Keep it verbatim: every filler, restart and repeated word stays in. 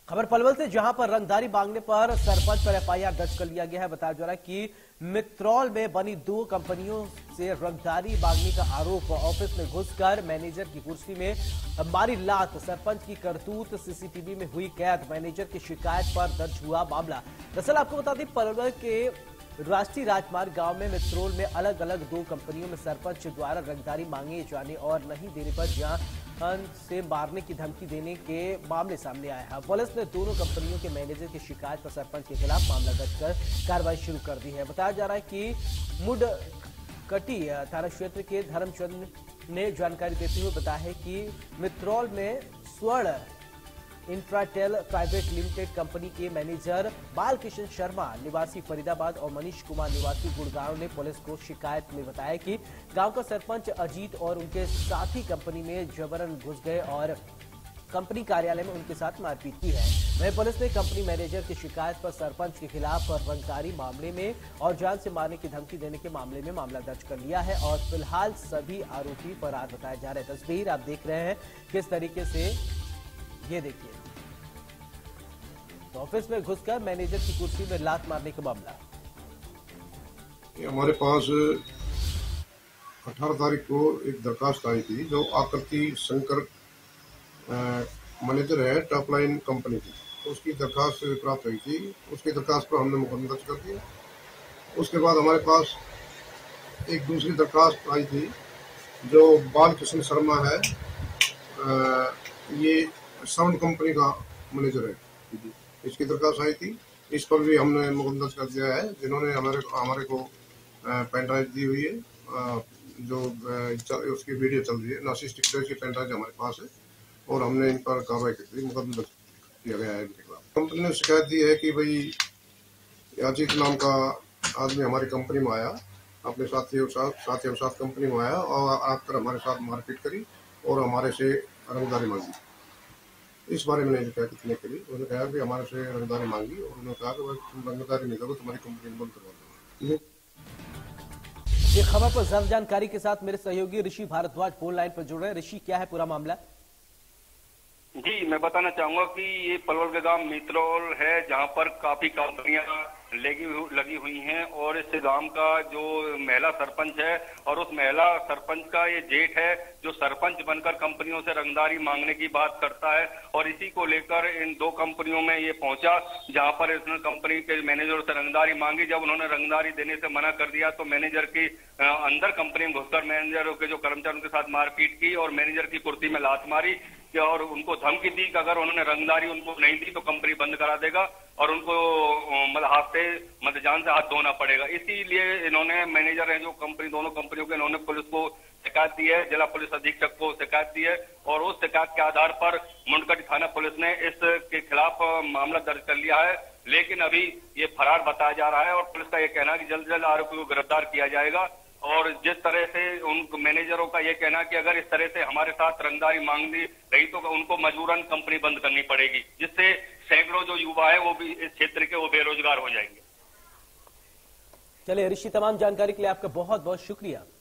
खबर पलवल से, जहां पर रंगदारी मांगने पर सरपंच पर एफ आई आर दर्ज कर लिया गया है। बताया जा रहा है कि मित्रोल में बनी दो कंपनियों से रंगदारी मांगने का आरोप, ऑफिस में घुसकर मैनेजर की कुर्सी में मारी लात, सरपंच की करतूत सीसीटीवी में हुई कैद, मैनेजर की शिकायत पर दर्ज हुआ मामला। दरअसल आपको बता दें, पलवल के राष्ट्रीय राजमार्ग गांव में मित्रोल में अलग अलग दो कंपनियों में सरपंच द्वारा रंगदारी मांगे जाने और नहीं देने पर जान से मारने की धमकी देने के मामले सामने आए हैं। पुलिस ने दोनों कंपनियों के मैनेजर की शिकायत पर सरपंच के खिलाफ मामला दर्ज कर कार्रवाई शुरू कर दी है। बताया जा रहा है कि मुडकटी थाना क्षेत्र के धर्मचंद ने जानकारी देते हुए बताया है कि मित्रोल में Swarn infratel private limited company के मैनेजर बालकिशन शर्मा निवासी फरीदाबाद और मनीष कुमार निवासी गुड़गांव ने पुलिस को शिकायत में बताया कि गांव का सरपंच अजीत और उनके साथी कंपनी में जबरन घुस गए और कंपनी कार्यालय में उनके साथ मारपीट की है। वहीं पुलिस ने कंपनी मैनेजर की शिकायत पर सरपंच के खिलाफ रंगदारी मामले में और जान से मारने की धमकी देने के मामले में मामला दर्ज कर लिया है और फिलहाल सभी आरोपी फरार बताए जा रहे हैं। तस्वीर आप देख रहे हैं किस तरीके से, ये देखिए, तो ऑफिस में घुसकर मैनेजर की कुर्सी में लात मारने का मामला। हमारे पास अठारह तारीख को एक दरखास्त आई थी, जो आकृति शंकर मैनेजर है टॉप लाइन कंपनी की, तो उसकी दरखास्त प्राप्त हुई थी। उसकी दरखास्त पर हमने मुकदमा दर्ज कर दिया। उसके बाद हमारे पास एक दूसरी दरखास्त आई थी, जो बालकिशन शर्मा है, आ, ये साउंड कंपनी का मैनेजर है, इसकी दरखास्त आई थी। इस पर भी हमने मुकदमा दर्ज कर दिया है। जिन्होंने हमारे हमारे को पेन ड्राइव दी हुई है, जो उसकी वीडियो चल रही है, नासी स्टिक की पेन ड्राइव हमारे पास है और हमने इन पर कार्रवाई की, मुकदमा दर्ज किया गया है इनके खिलाफ। कंपनी ने शिकायत दी है कि भाई अजीत नाम का आदमी हमारी कंपनी में आया, अपने साथियों के साथ साथियों के साथ कंपनी में आया और आकर हमारे साथ मारपीट करी और हमारे से रंगदारी मांगी। इस बारे में नहीं शिकायत करने के लिए उन्होंने कहा कि हमारे से रंगदारी मांगी और उन्होंने कहा कि तुम रंगदारी नहीं करो, तुम्हारी कंपनी बंद करवा दो। ये खबर पर ज्यादा जानकारी के साथ मेरे सहयोगी ऋषि भारद्वाज फोन लाइन पर जुड़ रहे हैं। ऋषि, क्या है पूरा मामला? जी, मैं बताना चाहूंगा कि ये पलवल के गांव मित्रोल है, जहां पर काफी कंपनियां लगी लगी हुई हैं और इस गांव का जो महिला सरपंच है और उस महिला सरपंच का ये जेठ है, जो सरपंच बनकर कंपनियों से रंगदारी मांगने की बात करता है और इसी को लेकर इन दो कंपनियों में ये पहुंचा, जहां पर इसने कंपनी के मैनेजर से रंगदारी मांगी। जब उन्होंने रंगदारी देने से मना कर दिया तो मैनेजर की अंदर कंपनी में घुसकर मैनेजर के जो कर्मचारियों के साथ मारपीट की और मैनेजर की कुर्सी में लात मारी और उनको धमकी दी कि अगर उन्होंने रंगदारी उनको नहीं दी तो कंपनी बंद करा देगा और उनको मतलब हाथ से मतलब जान से हाथ धोना पड़ेगा। इसीलिए इन्होंने मैनेजर है जो कंपनी, दोनों कंपनियों के, इन्होंने पुलिस को शिकायत दी है, जिला पुलिस अधीक्षक को शिकायत दी है और उस शिकायत के आधार पर मुंडकटी थाना पुलिस ने इसके खिलाफ मामला दर्ज कर लिया है। लेकिन अभी ये फरार बताया जा रहा है और पुलिस का यह कहना है कि जल्द जल्द आरोपी को गिरफ्तार किया जाएगा। और जिस तरह से उन मैनेजरों का ये कहना कि अगर इस तरह से हमारे साथ रंगदारी मांगनी रही तो उनको मजबूरन कंपनी बंद करनी पड़ेगी, जिससे सैकड़ों जो युवा है वो भी इस क्षेत्र के वो बेरोजगार हो जाएंगे। चलिए ऋषि, तमाम जानकारी के लिए आपका बहुत बहुत शुक्रिया।